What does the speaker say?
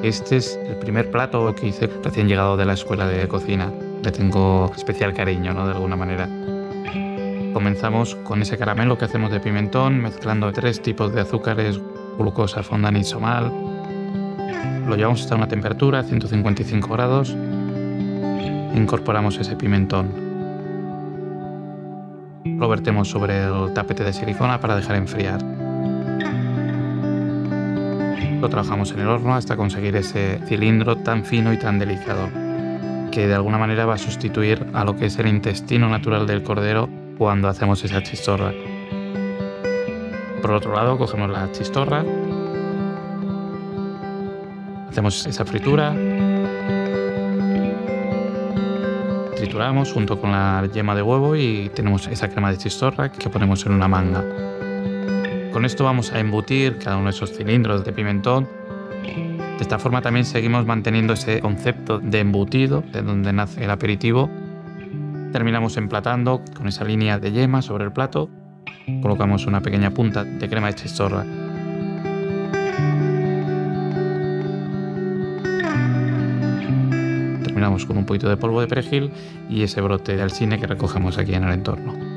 Este es el primer plato que hice recién llegado de la escuela de cocina. Le tengo especial cariño, ¿no? De alguna manera. Comenzamos con ese caramelo que hacemos de pimentón, mezclando 3 tipos de azúcares, glucosa, fondant y somal. Lo llevamos hasta una temperatura, 155 grados. Incorporamos ese pimentón. Lo vertemos sobre el tapete de silicona para dejar enfriar. Lo trabajamos en el horno hasta conseguir ese cilindro tan fino y tan delicado, que de alguna manera va a sustituir a lo que es el intestino natural del cordero cuando hacemos esa chistorra. Por otro lado, cogemos la chistorra, hacemos esa fritura, trituramos junto con la yema de huevo y tenemos esa crema de chistorra que ponemos en una manga. Con esto vamos a embutir cada uno de esos cilindros de pimentón. De esta forma también seguimos manteniendo ese concepto de embutido, de donde nace el aperitivo. Terminamos emplatando con esa línea de yema sobre el plato. Colocamos una pequeña punta de crema de chistorra. Terminamos con un poquito de polvo de perejil y ese brote de alsine que recogemos aquí en el entorno.